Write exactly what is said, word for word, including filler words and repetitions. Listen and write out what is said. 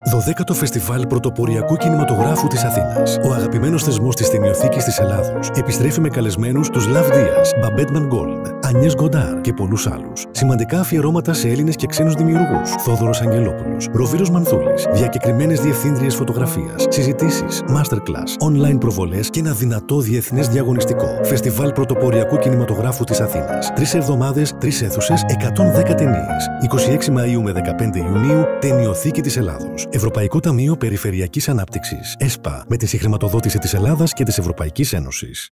δωδέκατο Φεστιβάλ Πρωτοποριακού Κινηματογράφου της Αθήνας. Ο αγαπημένος θεσμός της ταινιοθήκης της Ελλάδος επιστρέφει με καλεσμένους τους Λαβ Δίας, Μπαμπέτ Μανγκόλντ, Ανιές Γκοντάρ και πολλούς άλλους. Σημαντικά αφιερώματα σε Έλληνες και ξένους δημιουργούς. Θόδωρος Αγγελόπουλος, Ροφύρος Μανθούλης, διακεκριμένες διευθύντριες φωτογραφίας, συζητήσεις, masterclass, online προβολές και ένα δυνατό διεθνές διαγωνιστικό. Φεστιβάλ Πρωτοποριακού Κινηματογράφου της Αθήνας. Τρεις εβδομάδες, τρεις αίθουσες, εκατόν δέκα ταινίες. είκοσι έξι Μαΐου με δεκαπέντε Ιουνίου, Ταινιοθήκη της Ελλάδος. Ευρωπαϊκό Ταμείο Περιφερειακής Ανάπτυξης, ΕΣΠΑ, με τη συγχρηματοδότηση της Ελλάδας και της Ευρωπαϊκής Ένωσης.